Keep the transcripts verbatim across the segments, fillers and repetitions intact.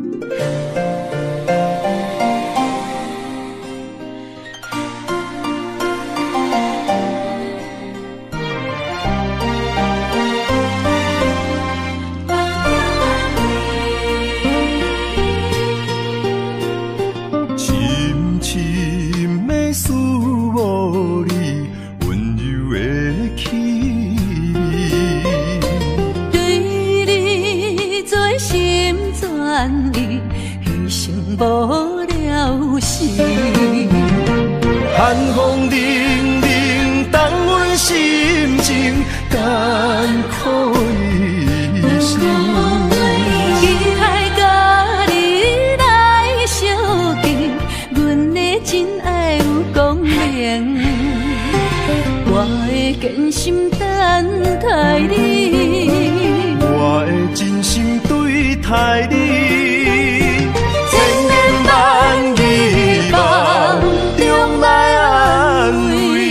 寒风冷冷，冻阮心情艰苦的心。 期待甲你来相见，阮的真爱有光明。我的真心等待你， 我的真心对待你，千言万语梦中来安慰。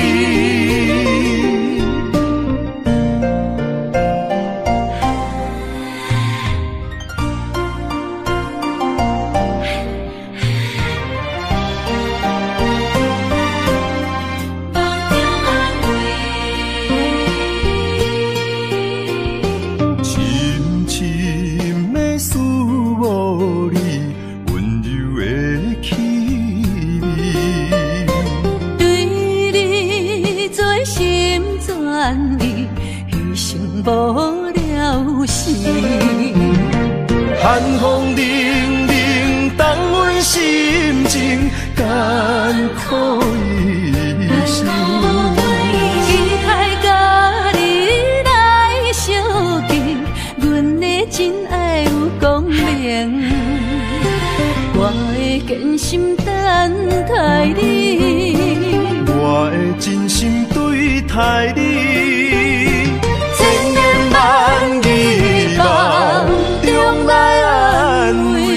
深深的思慕你温柔的气味， 对你做心全意，牺牲无了时。 寒风冷冷，冻阮心情艰苦的心。 期待甲你来相见，阮的真爱有光明。我的真心等待你， 我的真心对待你，千言万语梦中来安慰。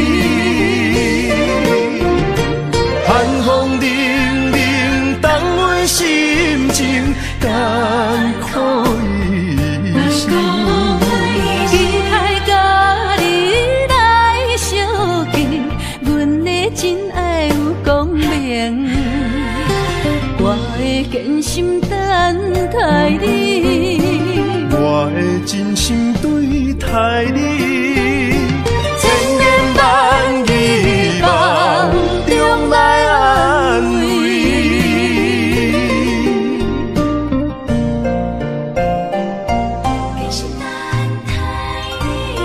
寒风冷冷，冻阮心情艰苦的心。 期待甲你来相见，阮的真爱有光明。我的真心等待你， 我的真心对待你，千言万语梦中来安慰。 真心等待你，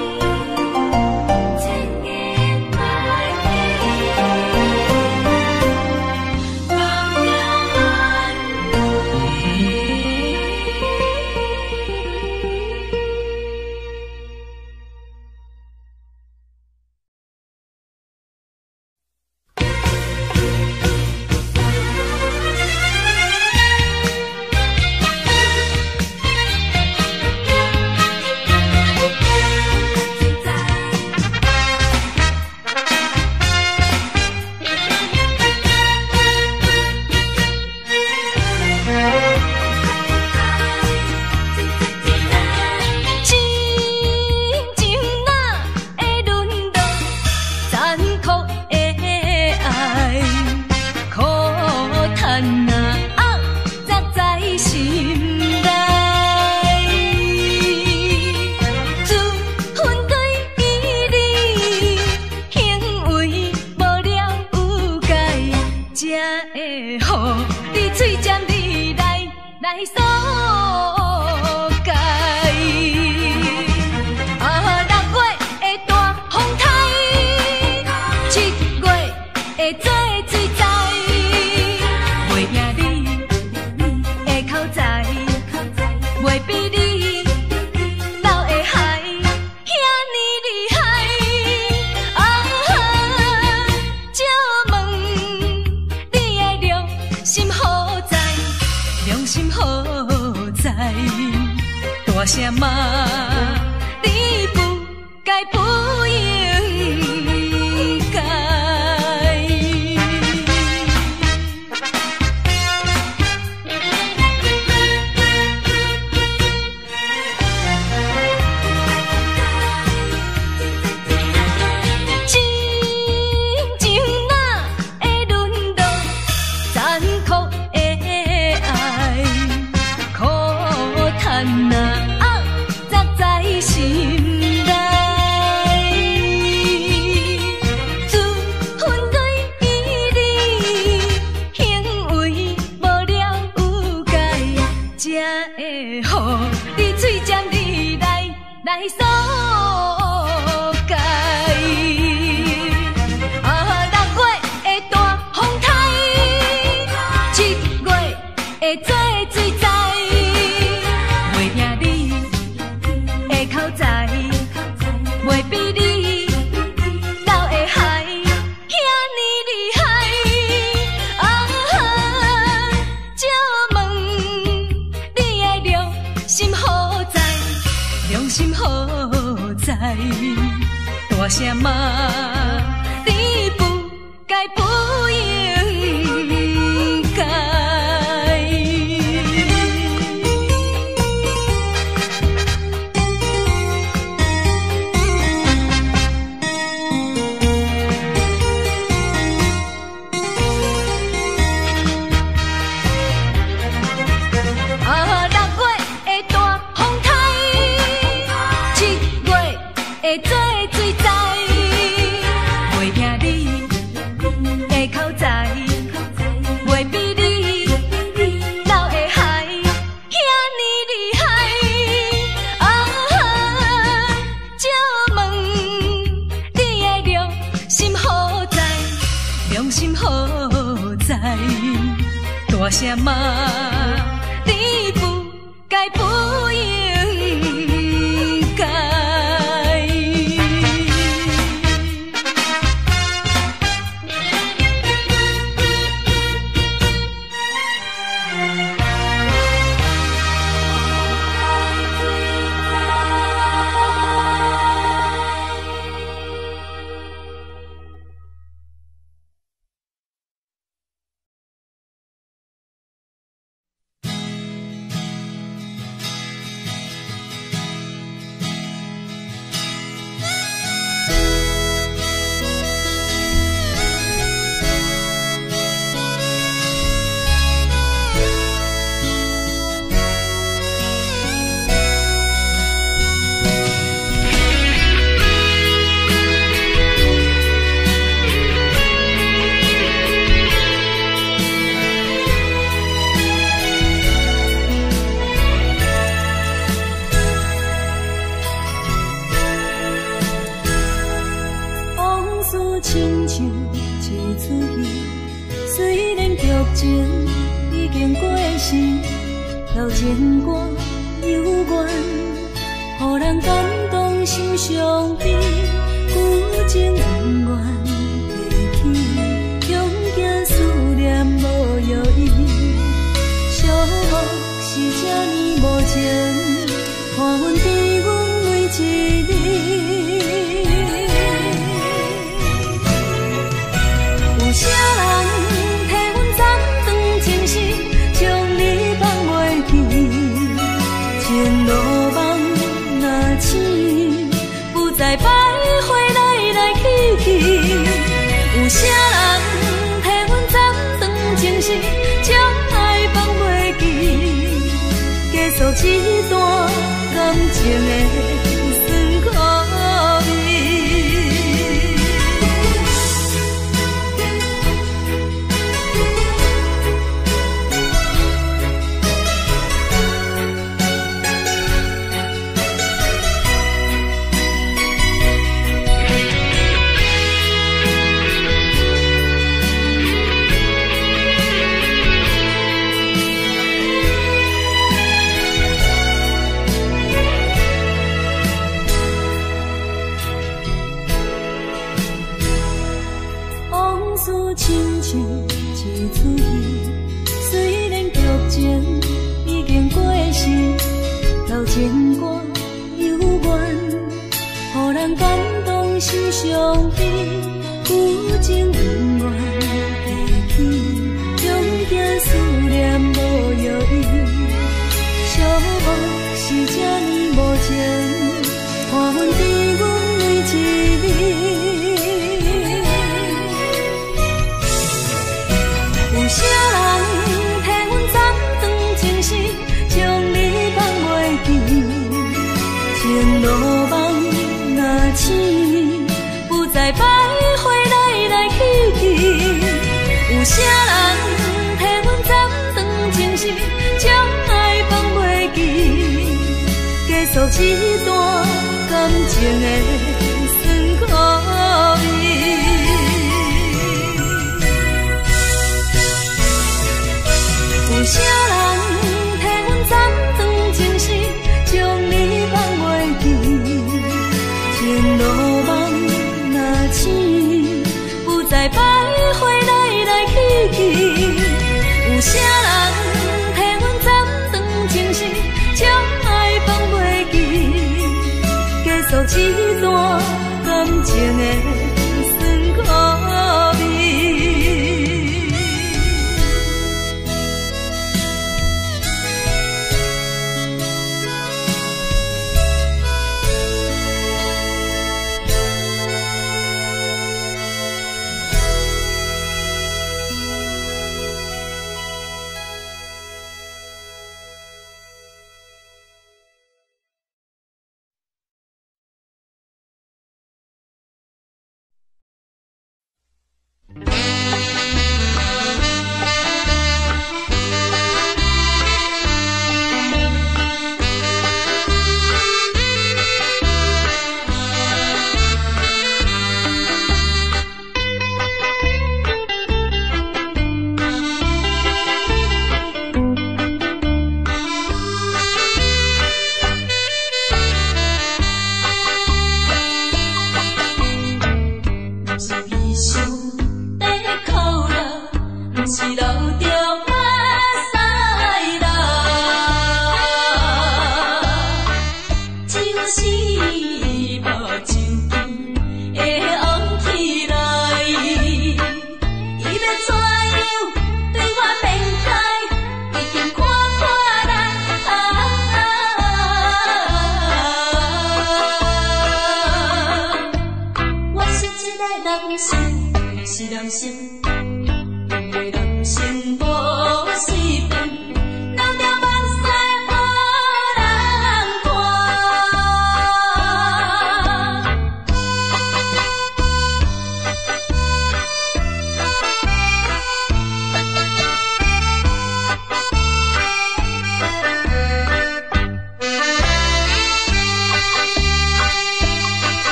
千言万语梦中安慰。大声骂你不该不应该。 大声骂，你不该不应该。啊，六月的大风台，七月的做水灾，袂听你的口才，袂比你老的海遐尼厉害。啊，借问你的良心何在？良心何在？大声骂，你不该不应该。亲像一出戏，虽然剧情已经过时，老情歌犹原，予人感动心伤悲，旧情永远提起，强行思念无药医，寂寞是这呢无情，看阮伫阮每一日。有啥人替阮斩断情丝，将你放袂记？前路梦若醒，不再徘徊来来去去。有啥人替阮斩断情丝，将爱放袂记？结束这段感情的酸苦味。亲像一出戏，虽然剧情已经过时，老情歌犹原，予人感动心伤悲，旧情永远提起，强行思念无药医，寂寞是这呢无情，看阮伫阮每一日。有啥人替阮斩断情丝，将你放袂记？前路梦若醒，不再徘徊来来去去。有啥人替阮斩断情丝，将爱放袂记？结束这段感情的酸苦味。有啥人替阮斩断情丝，将你放袂记？前路梦若醒，不再徘徊来来去去。有啥人替阮斩断情丝，将爱放袂记？结束一段感情的酸苦味。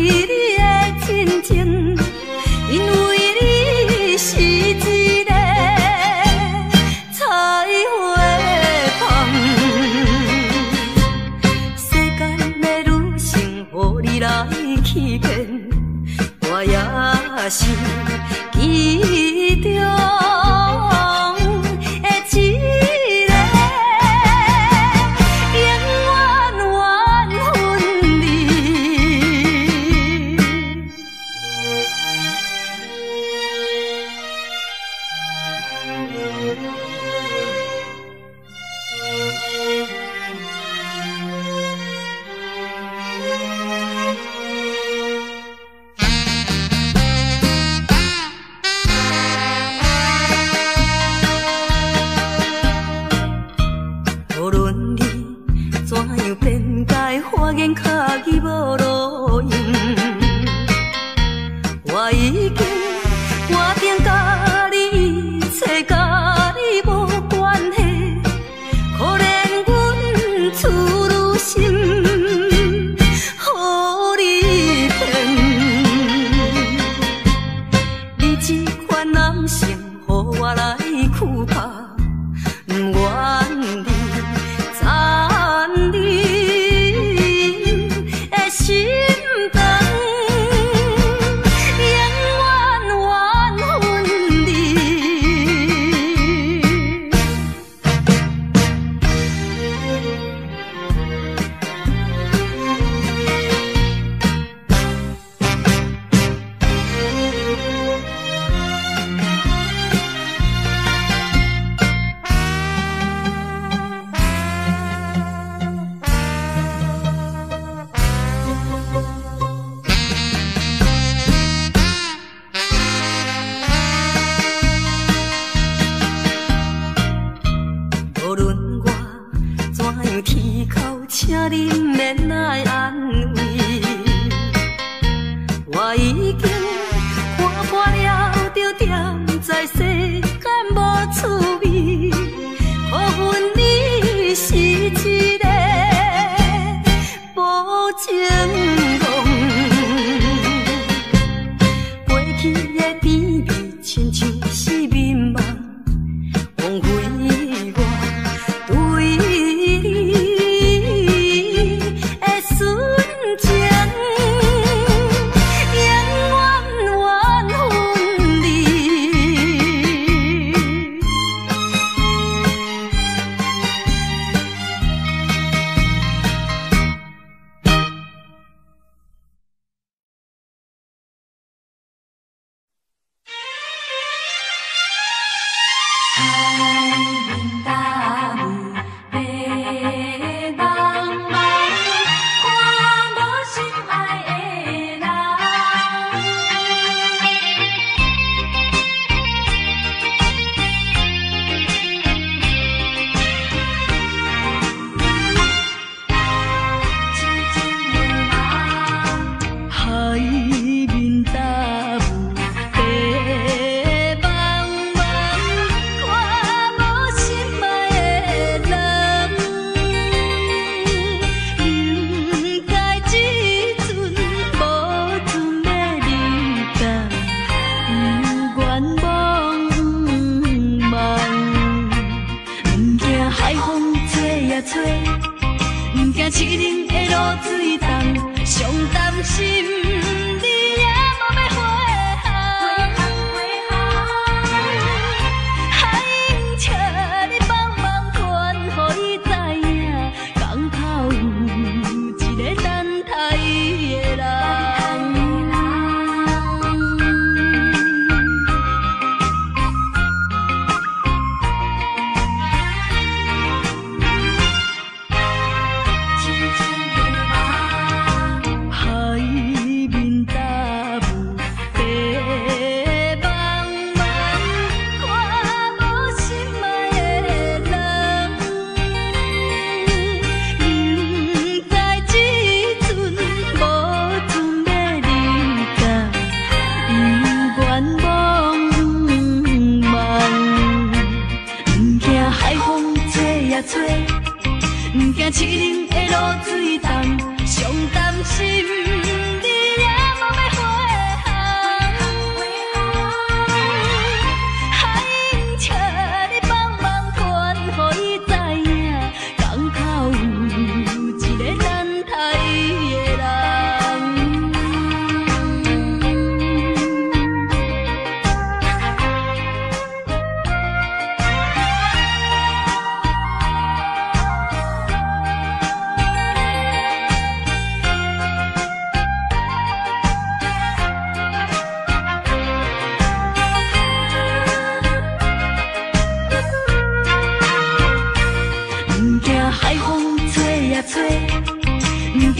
因为你是一个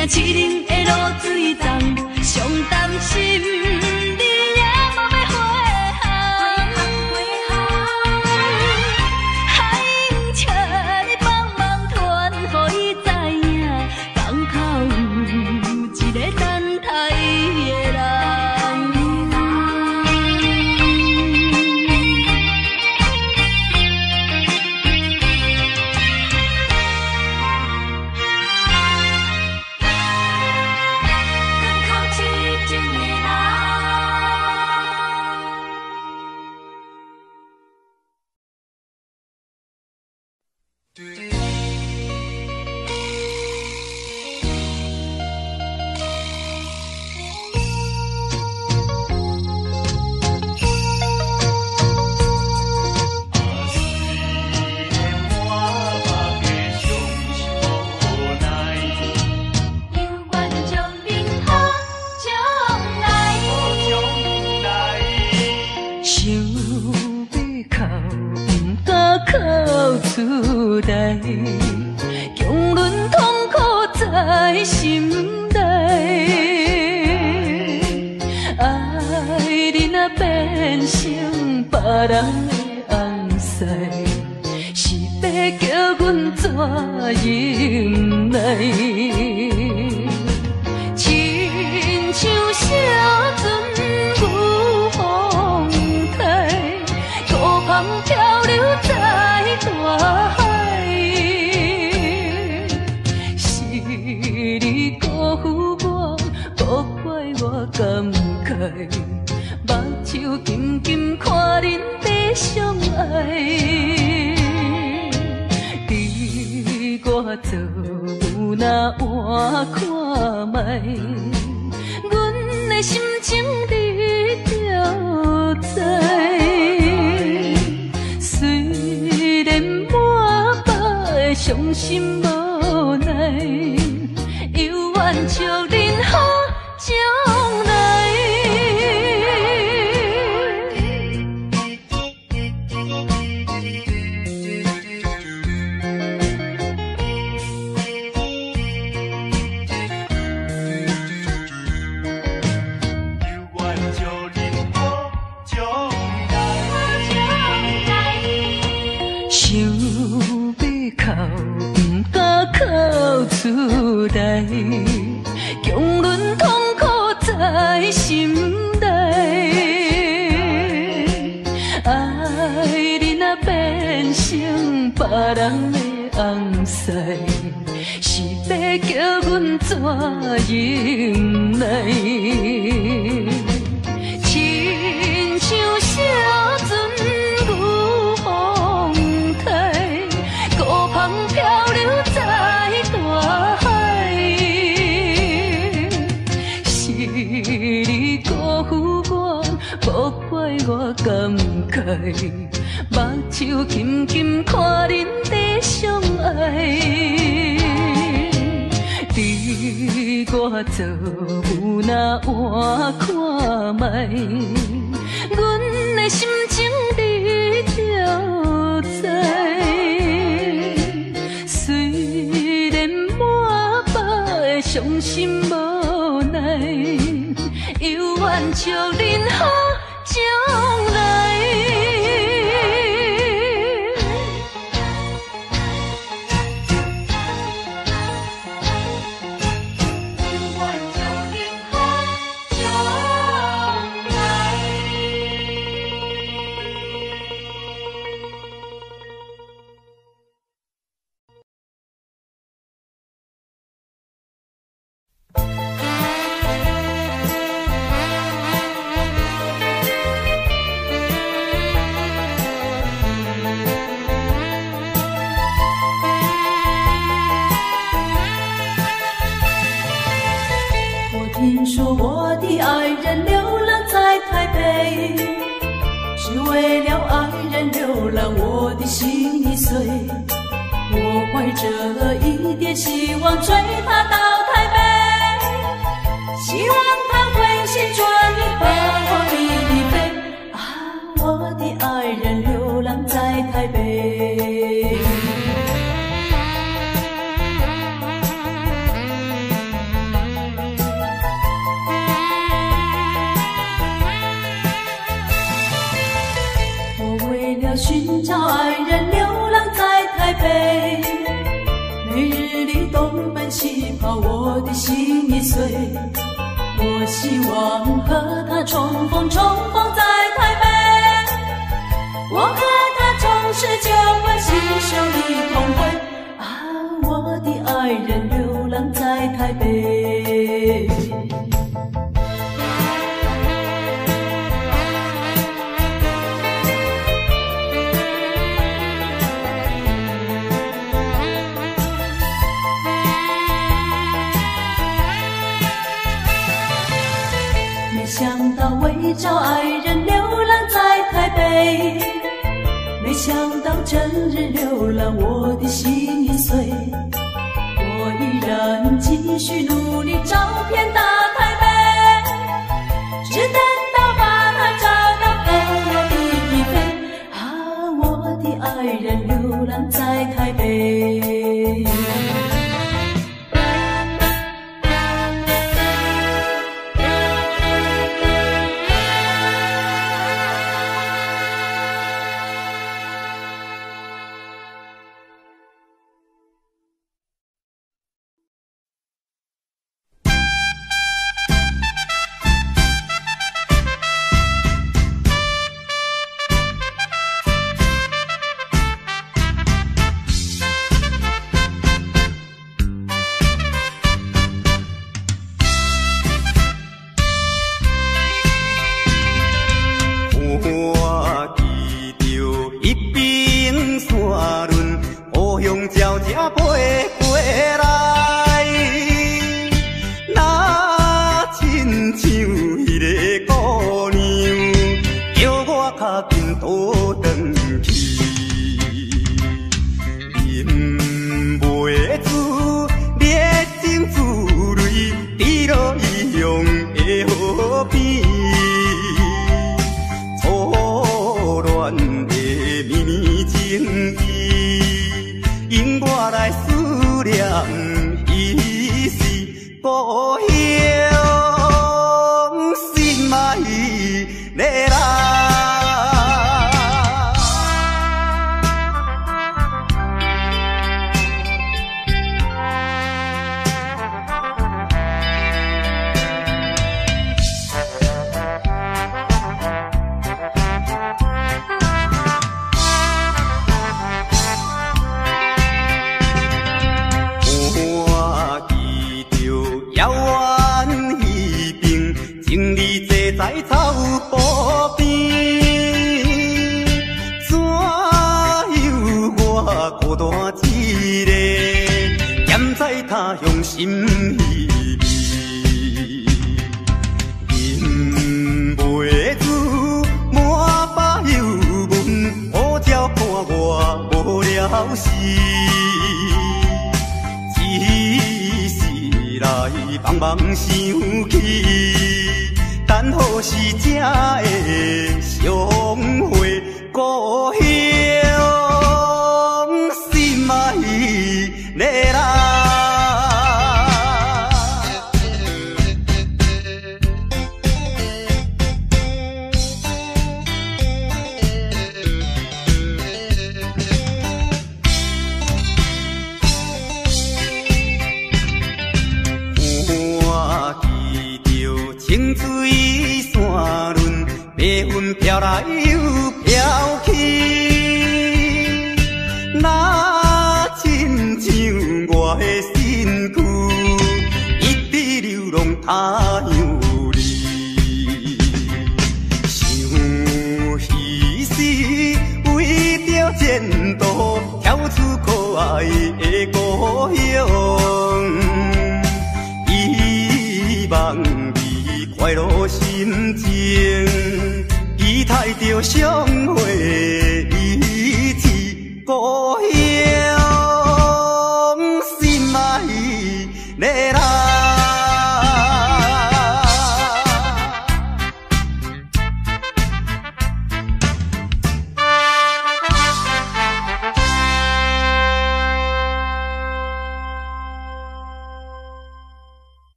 行七零的路水重，上担心你也无要回航。海英请你帮忙传，予伊知影，港口有一个等待伊的人。强忍痛苦在心内，爱你若变成别人的红婿，是要叫阮怎忍耐？亲像小船有风台，孤帆漂流在大海。感慨，目睭紧紧看恁在相爱，伫我做若换看卖，阮的心情你就知。虽然满腹的伤心无奈，犹愿祝恁好将来。出来，强忍痛苦在心内，爱你若变成别人的红婿，是要叫阮怎忍耐？亲像小船有风台，孤帆漂流在大海，是你辜负我，无怪我感慨，目睭紧紧看恁在相爱，伫我做有若换看卖，阮的心情你就知。伤心无奈，犹愿祝恁好将来。 听说我的爱人流浪在台北，只为了爱人流浪，我的心已碎。我怀着一点希望追他到台北，希望他会旋转一把我离飞。啊，我的爱人流浪在台北。 的心已碎。我希望和他重逢，重逢在台北。我和他从十九弯携手一同回。啊，我的爱人流浪在台北。没想到为找爱人流浪在台北，没想到整日流浪我的心已碎。我依然继续努力找遍大台北，只等到把他找到跟我比一飞。啊，我的爱人流浪在台北。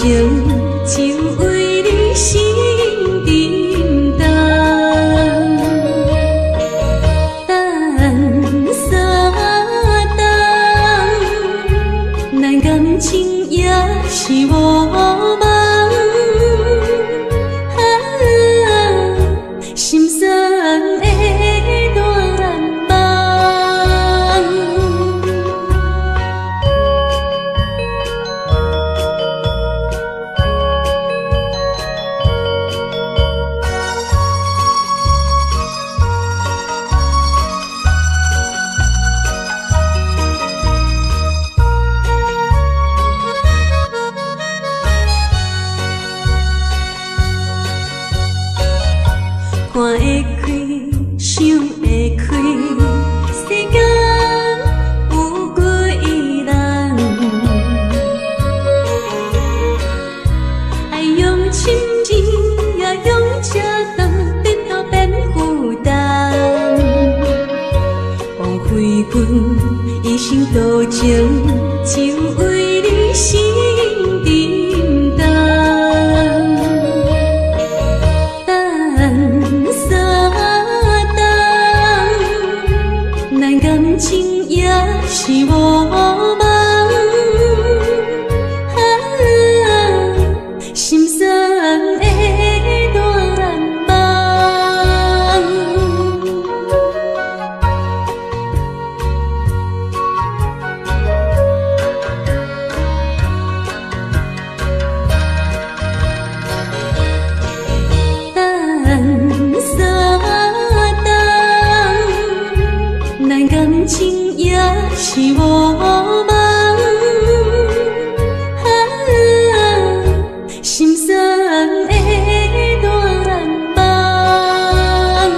情，就为你心沉重。等三冬，咱感情也是无望。心酸的暖梦，看会开，想会开，世间有几人？爱用深情，也用车重，颠倒变负担。枉费阮一生多情，就为你心沉重。感情也是无望，心酸的暖梦。等三冬，咱感情也是无望，心酸的暖梦。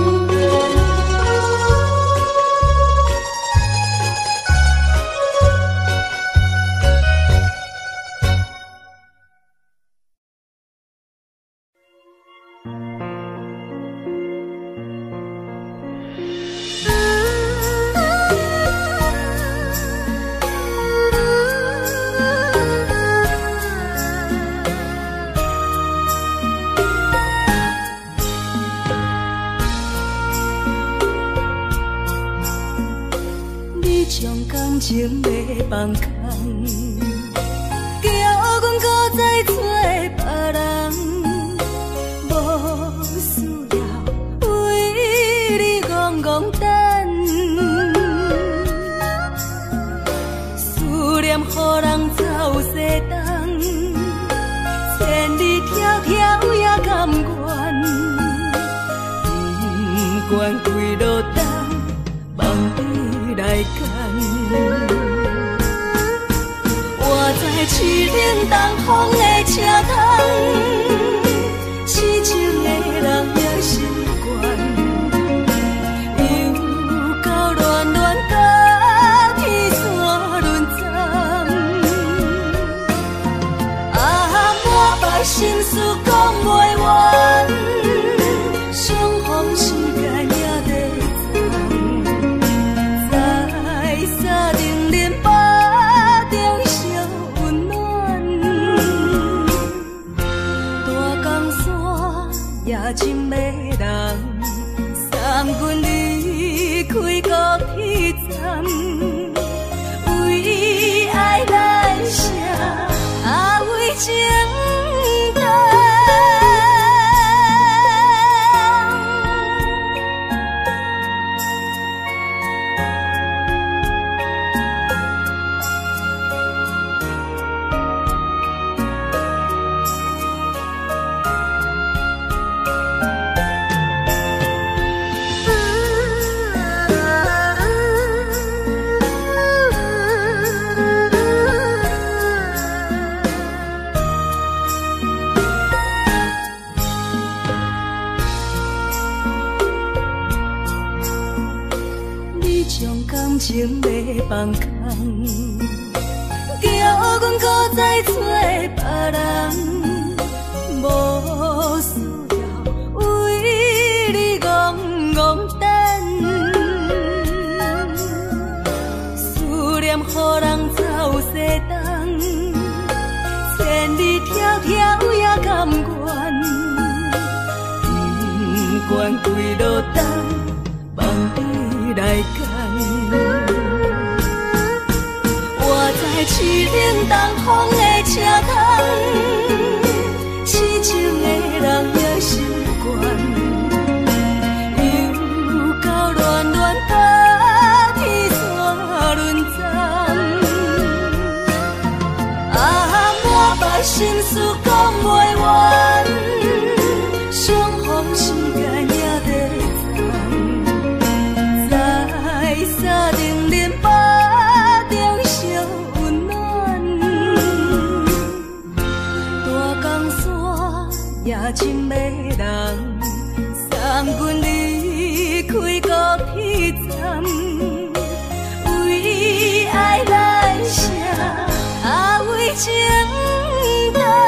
将感情要放空，叫阮搁再找别人，无需要为你戆戆等。思念予人走西东，千里迢迢也甘愿，不管几路东，望你来干。我在痴冷东风的车窗，痴情的人也习惯，又到乱乱甲天线轮转。啊，满腹心事讲袂完，相逢时间也在长。在沙定连巴中烧温暖，大江山也真迷人，送阮离开高铁站，为爱来写，啊为情重。感情要放空，叫阮搁再找别人，无需要为你戆戆等。思念予人走西东，千里关归落单，望你来牵。我在市顶东风的车窗，痴情的人也心倦，又到乱乱搭天山轮站。啊，满腹心事讲袂完，相逢时间也在藏，在沙定林巴中相温暖。大江山也真迷人，送阮离开高铁站，为爱来写，啊为情单。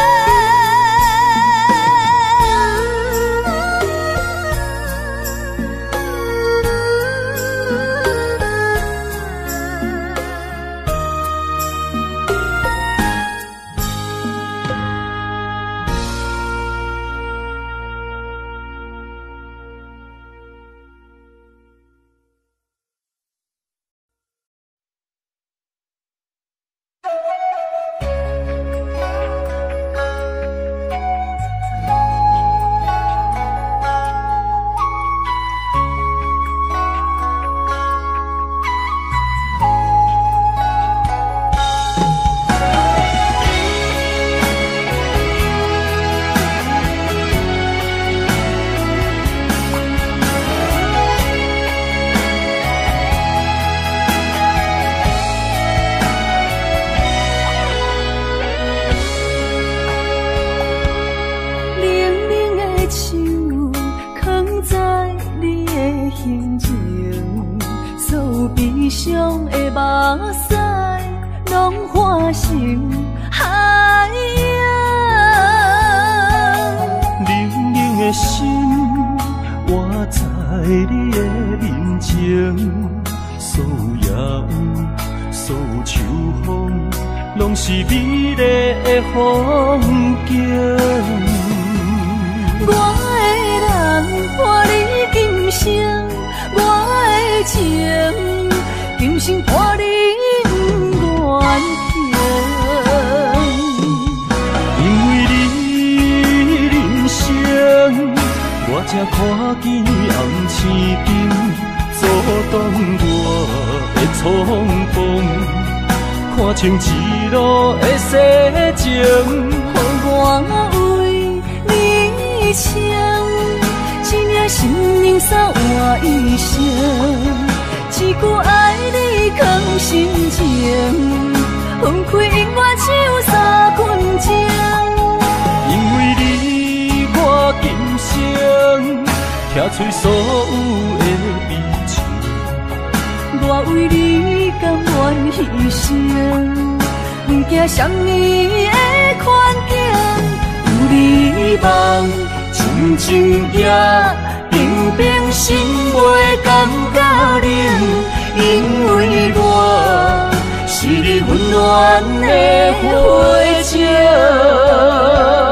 情一路的世情， 我为你唱，一领心灵扫换一生，一句爱你藏心情，分开永远只有三分钟。 因为你，我今生听出所有的悲情， 我为你甘愿牺牲。不惊什么的困境，有你梦，真情也平平心袂感觉冷，因为我是你温暖的花情。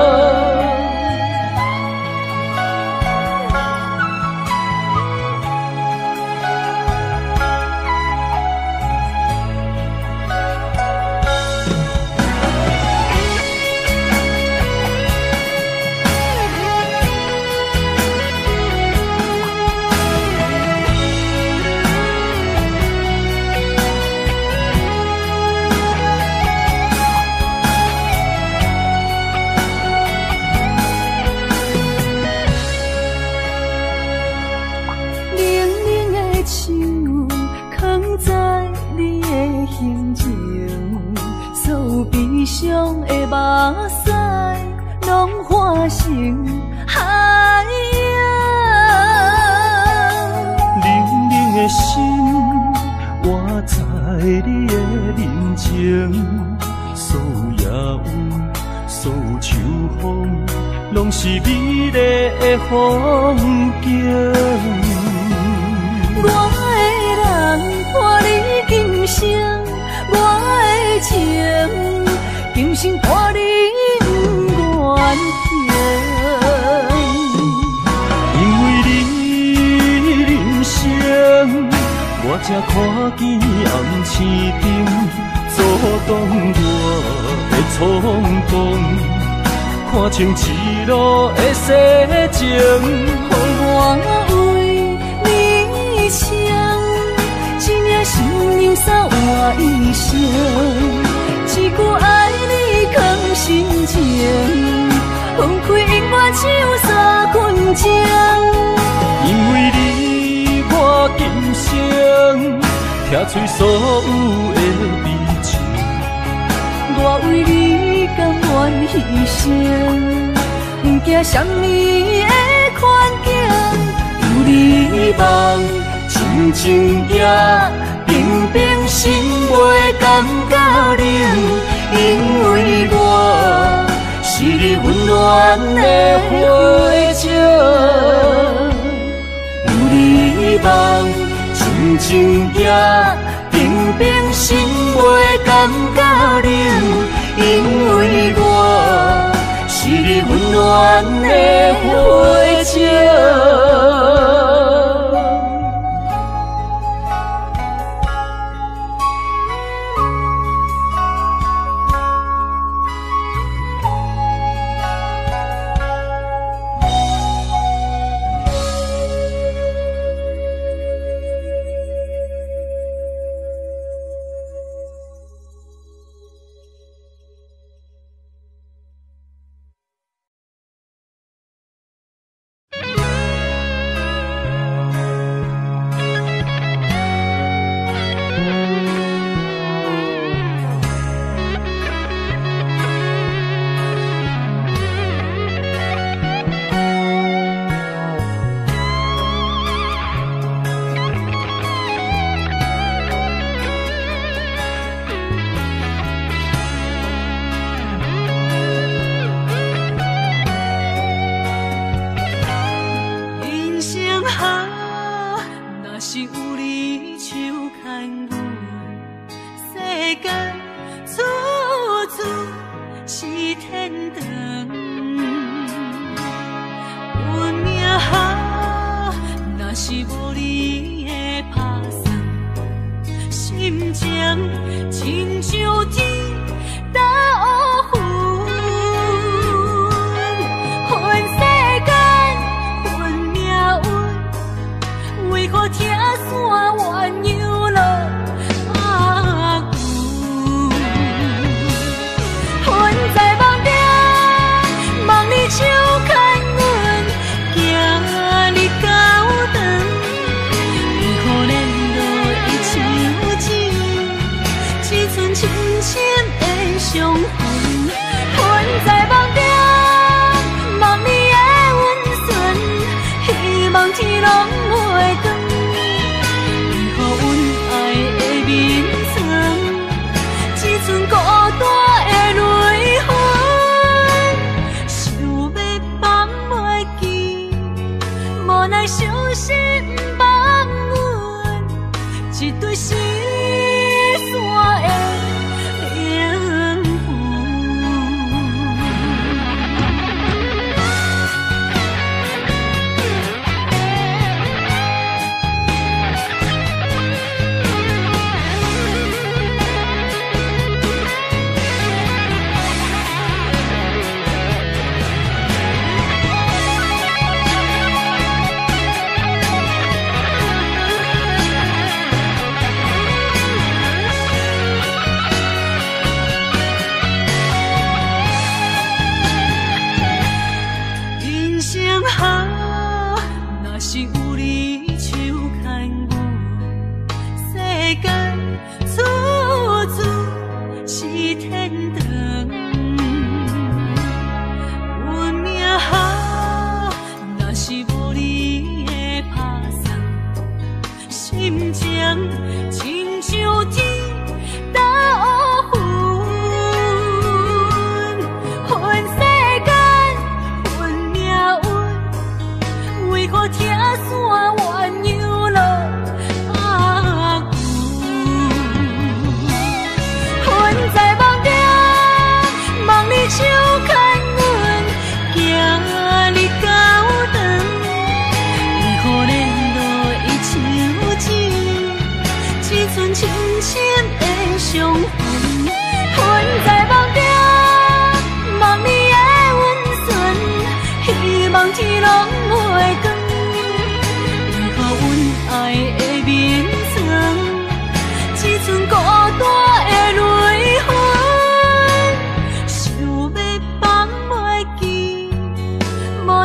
是美丽的风景。 我的人伴你今生，我的情今生伴你不愿停。 因为才看见暗星顶阻挡我的冲动，看清一路的世情， 予我为你唱，一领心忧洒换一生，一句爱你藏心情，放开永远只有三分钟。 因为你我今生听碎所有的悲情， 我为你甘愿牺牲，不惊什么的困境，有你梦，亲情也平平心袂感觉冷，因为我是你温暖的火种，有你梦，亲情也平平心袂感觉冷，因为我是你温暖的火种。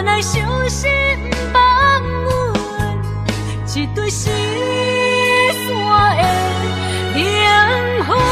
奈相思不放阮，一对失散的灵魂。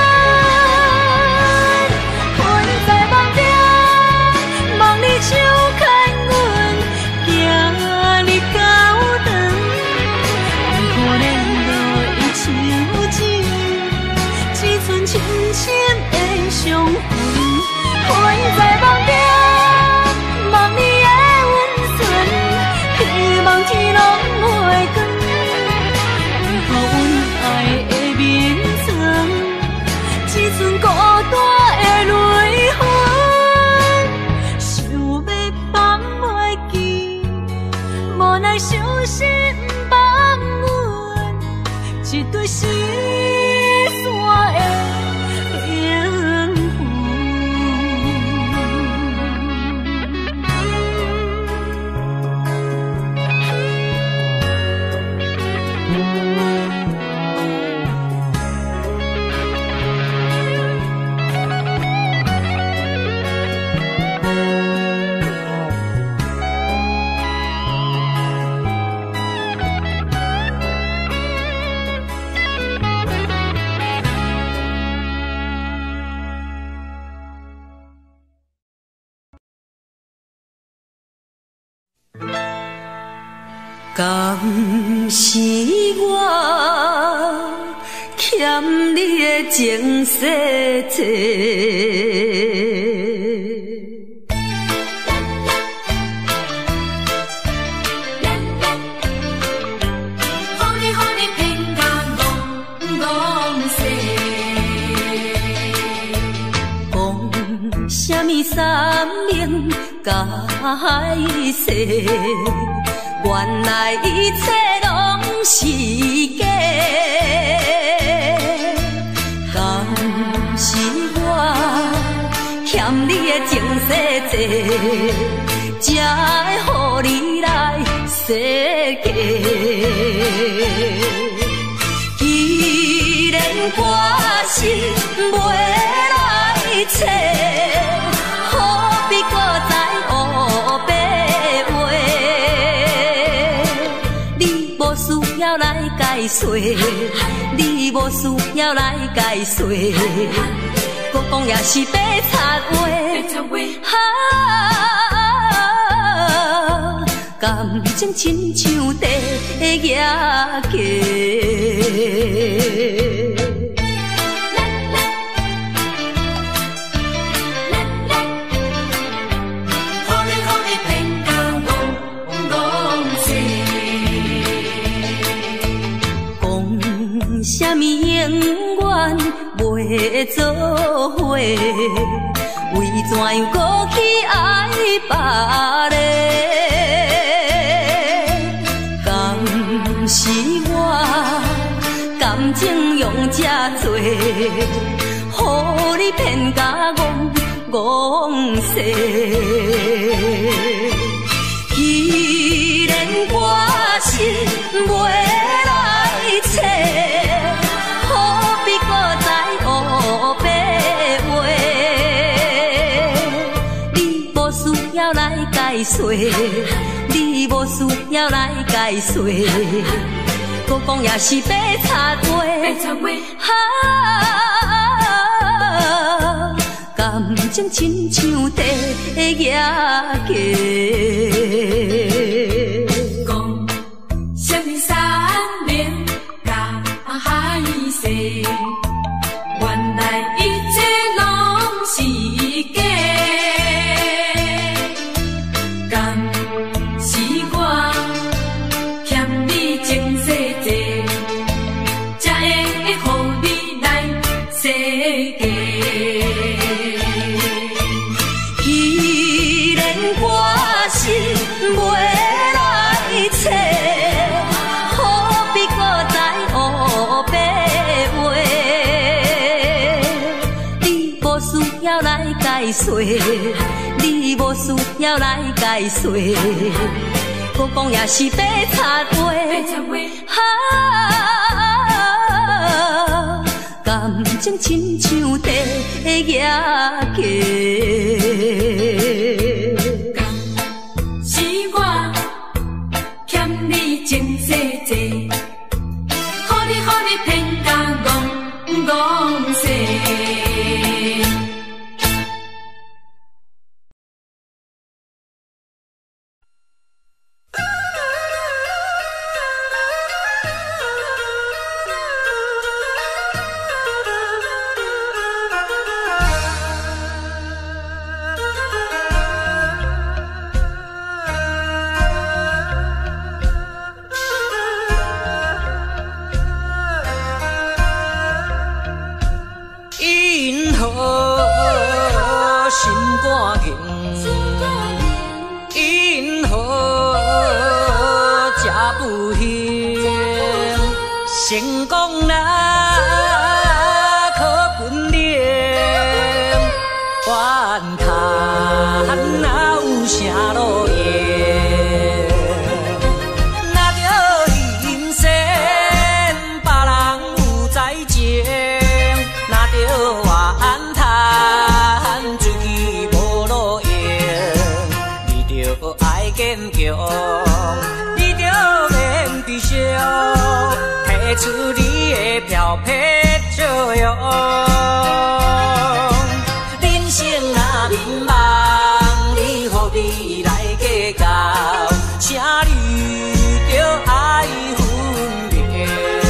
阮在梦中，梦里手牵阮，行日高长，为何连落伊手指，只剩深深的伤痕。阮在梦中。梦里的温存，希望天拢会光。为何阮爱的眠床，只剩孤单的泪痕？想要放袂记，无奈相思不放阮，一对失散的灵魂。敢是我欠你的情世多，乎你乎你偏甲戆戆世，讲啥物三明解释？原来一切拢是假，敢是我欠你的情世多，才会予你来世界。既然我是袂来找，何必搁再黑白？无需要来解说，你无需要来解说，搁讲也是白插话。啊，感情亲像地野鸡。啥物永远袂做伙？为怎样搁去爱别个？敢是我感情用这多，予你骗甲戆戆世。既然我是袂来找，何必搁再黑白话？你无需要来解说，你无需要来解说，搁讲也是白插话。啊，感情亲像地野鸡。原来一切拢是假，敢是我欠你情世多，才会予你来世界。既然我是袂来找，何必搁再黑白话？无需要来解说，你无需要来解说，搁讲也是白插话。啊，感情亲像地野鸡。 坚强，你着免悲伤，提出你的漂泊笑容。人生若迷茫，你何必来计较？请你着爱分别。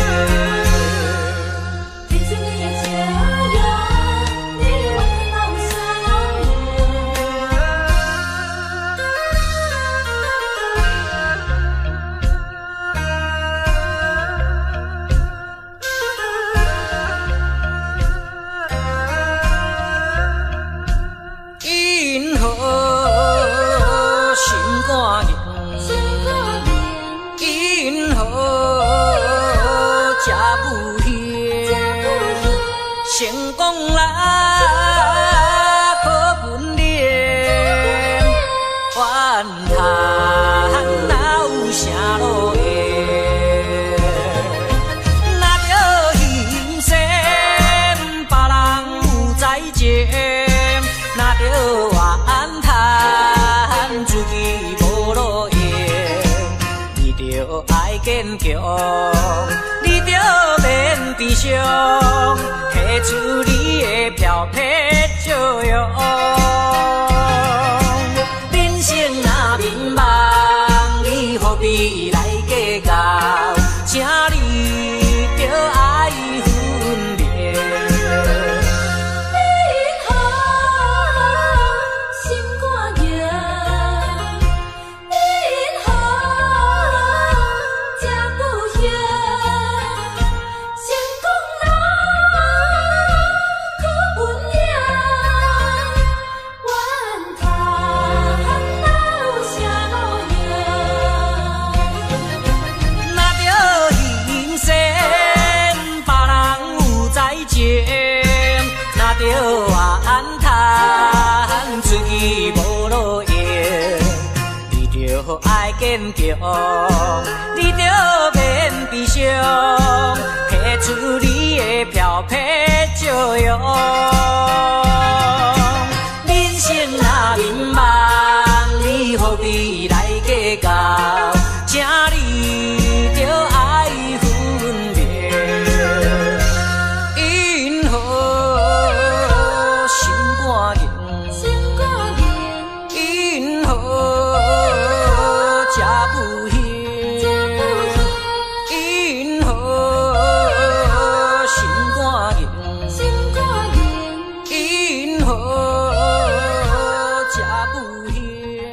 提出你的笑容，你我老相因何心肝硬？因何吃不闲？成功啦，可本脸，怨叹哪有啥路用？若着牺牲，别人有在情，若着怨叹自己无路用。你着爱坚强，你着免悲伤，提出你的漂泊笑容。人生若迷茫，你何必来计较？请你着爱分别。 因何心肝硬？因何吃不闲？成功啦，可本领，怨叹哪有啥路用？ 若着牺牲，别人有在情，若着怨叹自己无路用。你着爱坚强，你着免悲伤，提出你的漂泊笑容。人生若迷茫，你何必来计较？请你着爱分别。因何心肝硬？ 心肝硬， 因何吃不闲？因何心肝硬？ 心肝硬， 因何吃不闲？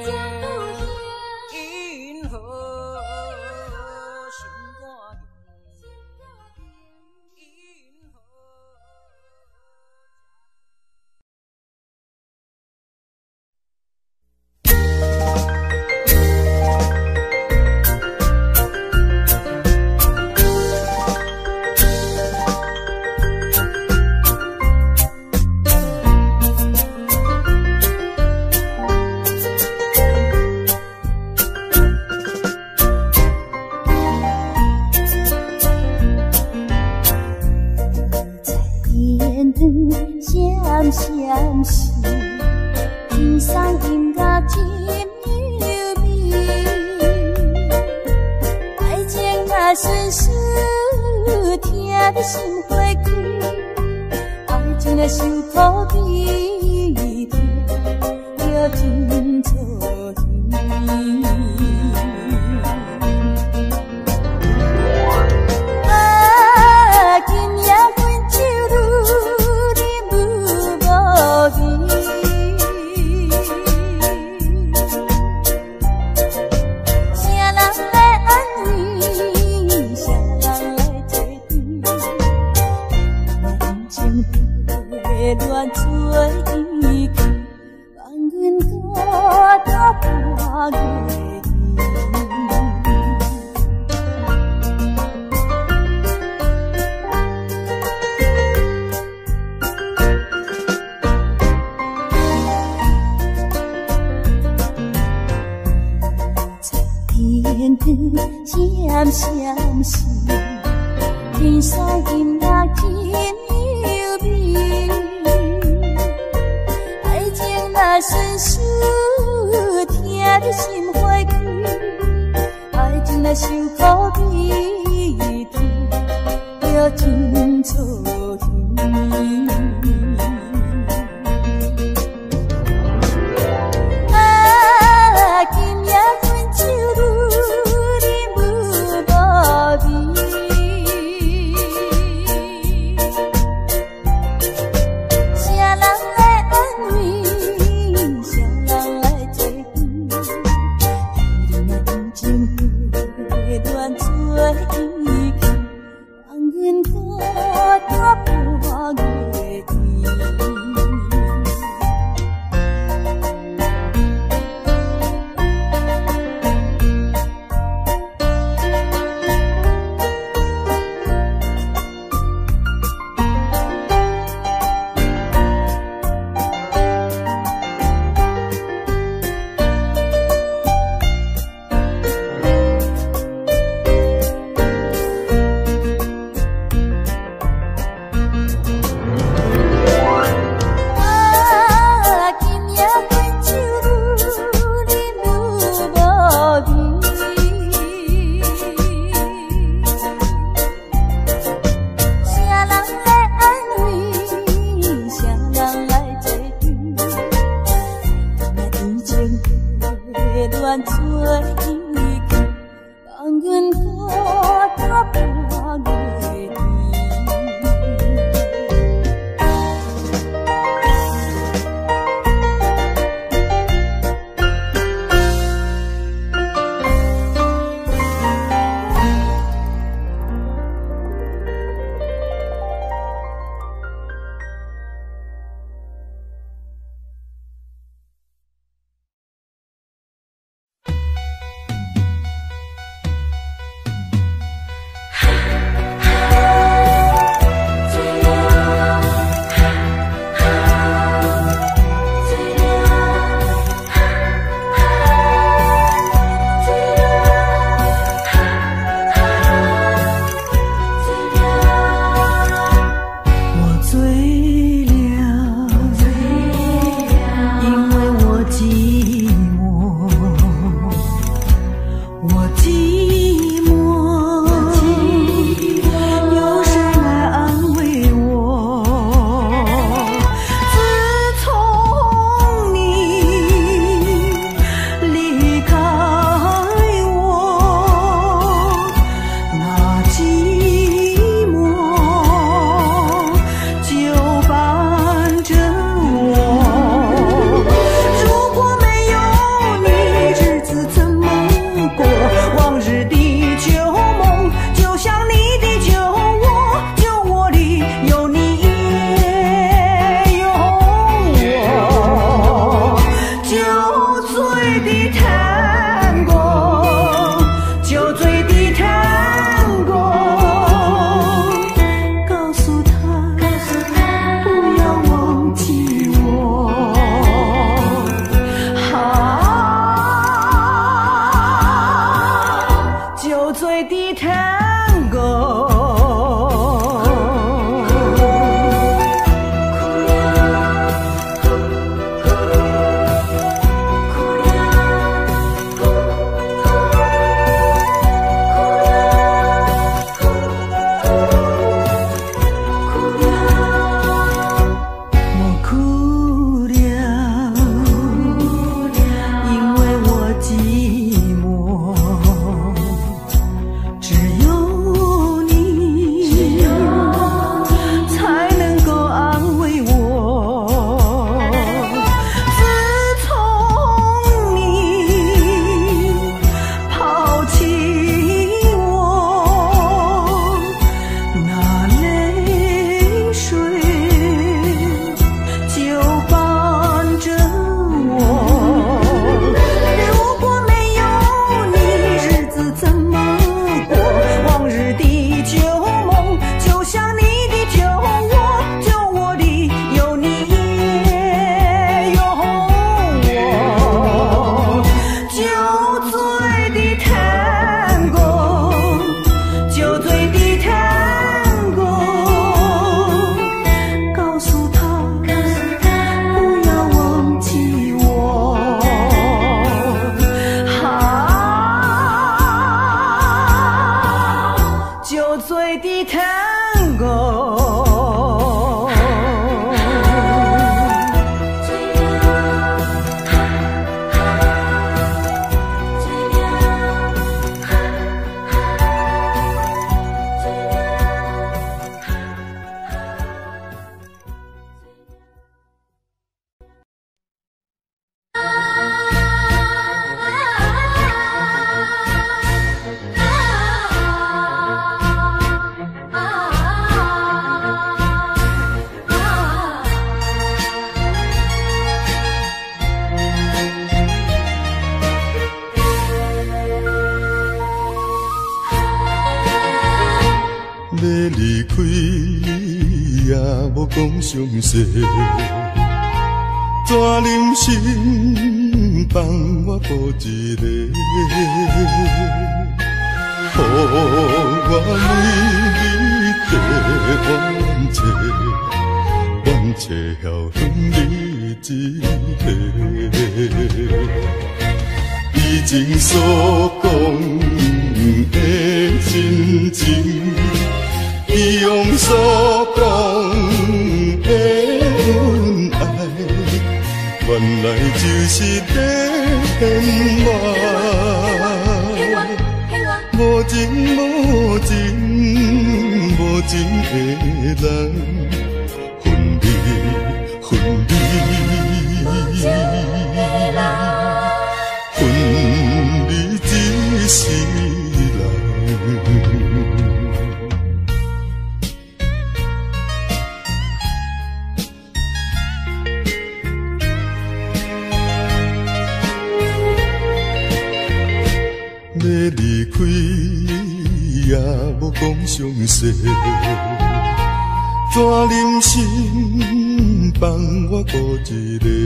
因何心肝硬？因何电灯闪闪时，天上音乐真优美。爱情若顺势，听得心花开。爱情若受苦悲痛，要真错意。啊，今夜阮酒愈饮愈无味，啥人来安慰，啥人来作对，感情被乱做依靠，放阮孤单半月。电灯闪闪时，天上音乐真优美。爱情若顺势，听得心花开。 受苦悲痛，要真操心。啊，今夜阮酒愈啉愈无味，谁人来安慰？谁人来做伴？你若真情会乱做意见，放阮孤单破月天。乱做意见，放阮孤单破月天。 开也无讲详细，怎忍心放我孤一个？予我为你地冤切，冤切晓向你一个。以前所讲的真情，以往所讲的恩爱，原来就是在骗我。无情无情无情的人，分离分离，分离一世人。要离开也无讲详细，怎忍心放我孤一个？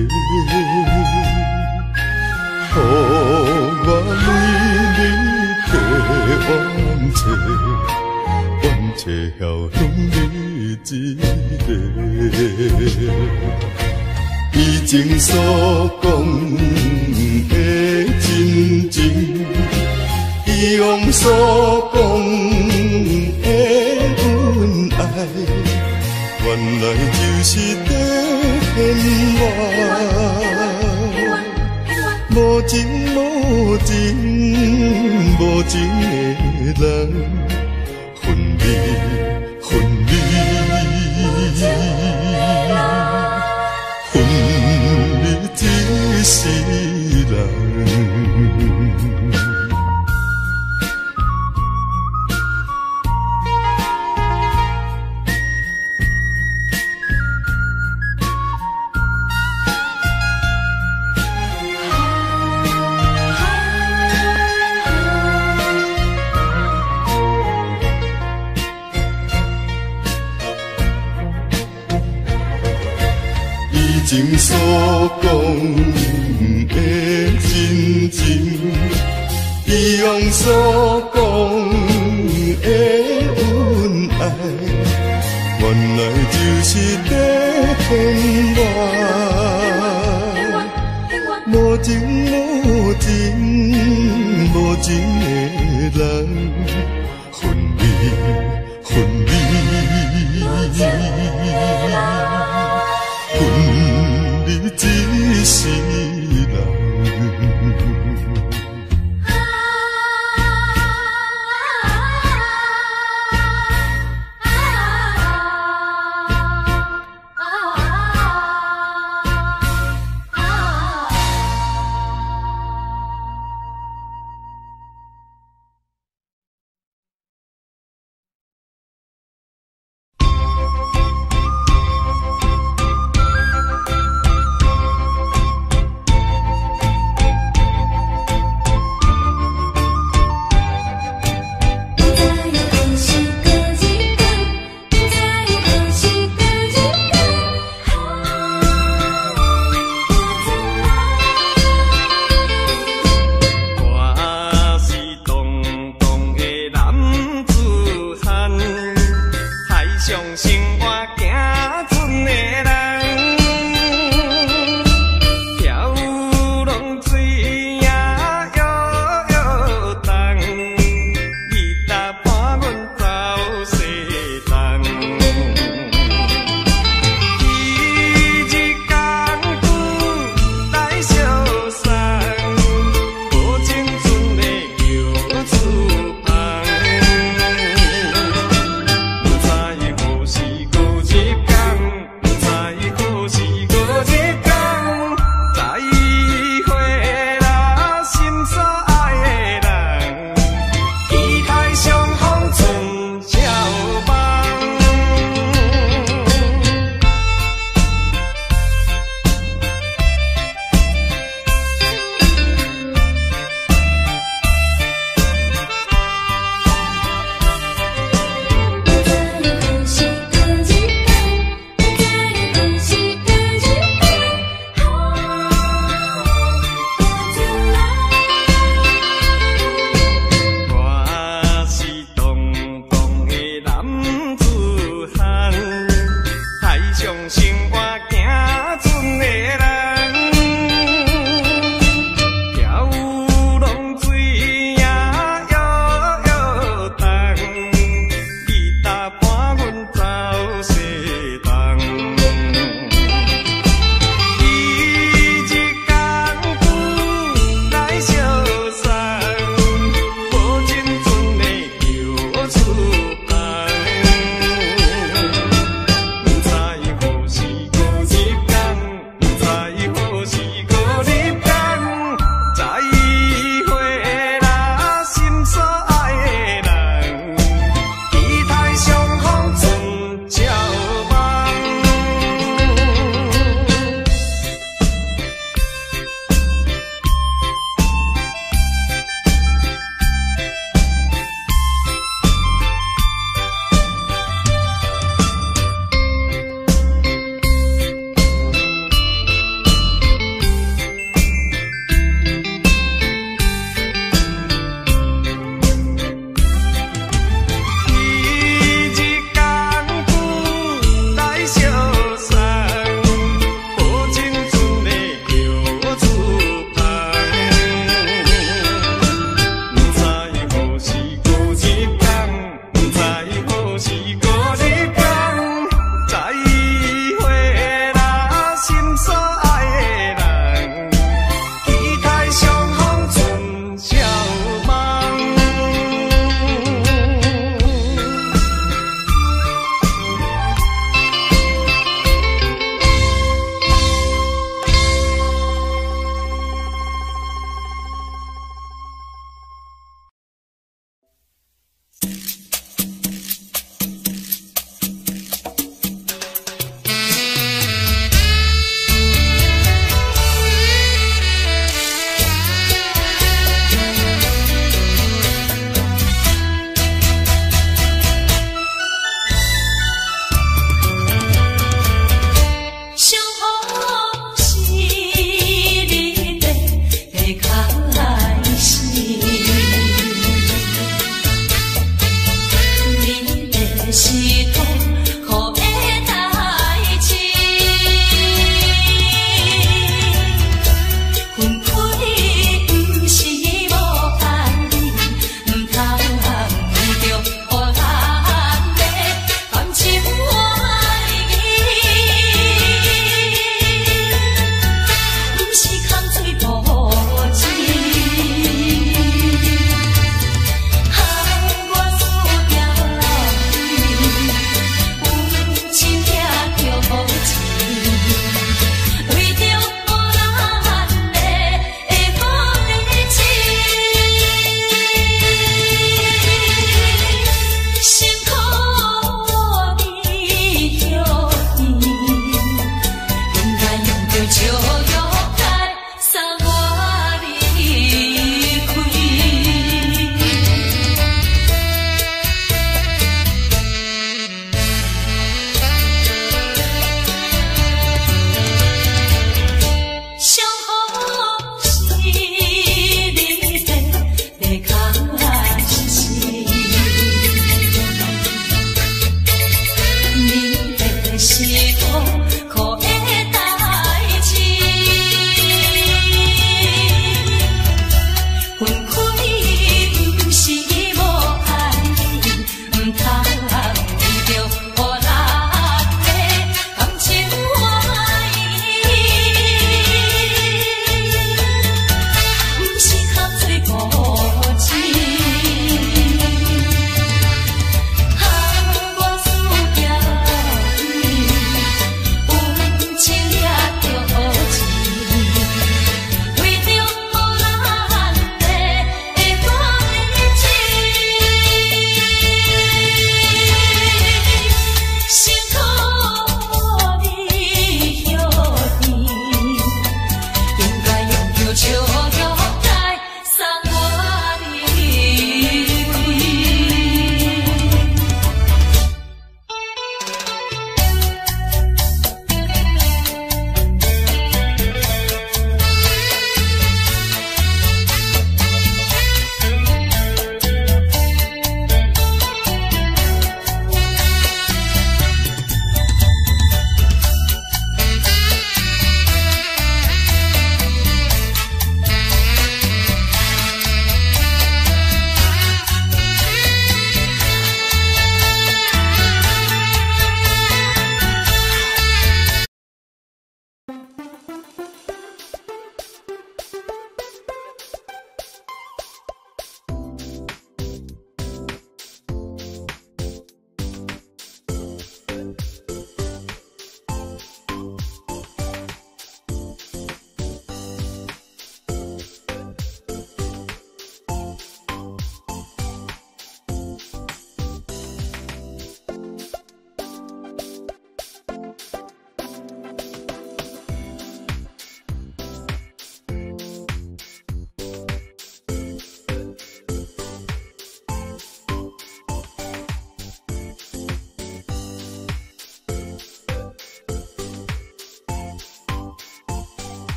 予我为你地冤切，冤切晓向你一个。以前所讲的真情，以往所讲的恩爱，原来就是在骗我。无情无情无情的人，分离分离，分离一世人。以前所讲的真情，以往所讲的恩爱，原来就是在骗我。无情无情无情的人，分离分离，分离一世。